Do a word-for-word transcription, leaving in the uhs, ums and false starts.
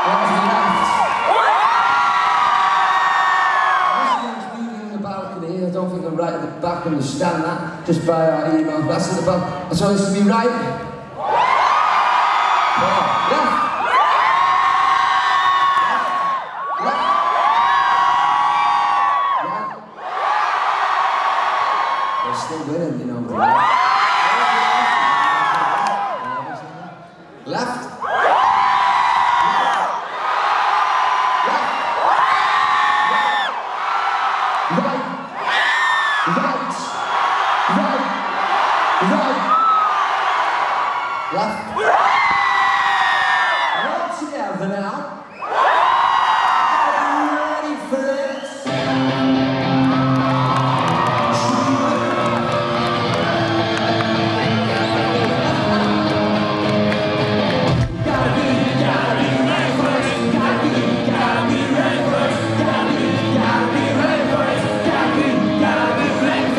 That was the left. This one's leading in the balcony. I don't think I'm right at the back, understand that, just by our email. That's at the back. So this to be right. Oh, left.